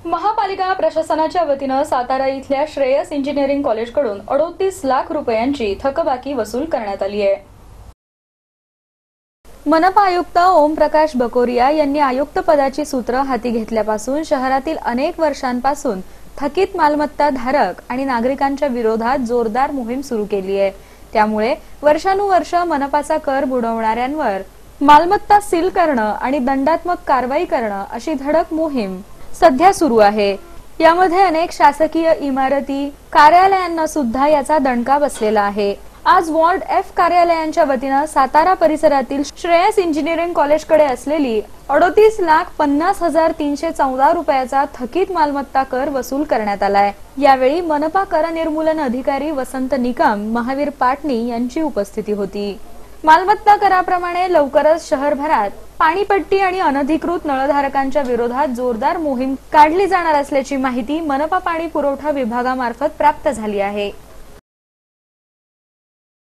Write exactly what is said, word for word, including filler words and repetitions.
महापालिका प्रशासनाच्या वतीनं सातारा इथल्या श्रेयस इंजिनिअरिंग कॉलेजकडून अडोतीस लाख रुपयांची थकबाकी वसूल करण्यात आली आहे। मनपा आयुक्त ओम प्रकाश बकोरिया यांनी आयुक्त पदाची सूत्र हाती घेतल्यापासून शहरातील अनेक वर्षांपासून थकीत मालमत्ता धारक आणि नागरिकांच्या विरोधात जोरदार मोहीम सुरू केली आहे। त्यामुळे वर्षानुवर्ष मनपाचा कर बुडवणाऱ्यांवर मालमत्ता सील करणं आणि दंडात्मक कारवाई करणं अशी धडक मोहीम सध्या सुरू आहे। यामध्ये अनेक शासकीय इमारती, कार्यालयांना सुद्धा याचा दणका बसलेला आहे। आज वॉर्ड एफ कार्यालयांच्या वतीनं सातारा परिसरातील श्रेयस इंजिनिअरिंग कॉलेजकडे असलेली अडोतीस लाख पन्नास हजार तीनशे चौदा रुपयाचा थकीत मालमत्ता कर वसूल करण्यात आलाय। यावेळी मनपा कर निर्मूलन अधिकारी वसंत निकम, महावीर पाटणी यांची उपस्थिती होती। मालमत्ता कराप्रमाणे लवकरच शहरभरात पाणीपट्टी आणि अनधिकृत नळधारकांच्या विरोधात जोरदार मोहीम काढली जाणार असल्याची माहिती मनपा पाणी पुरवठा विभागामार्फत प्राप्त झाली आहे।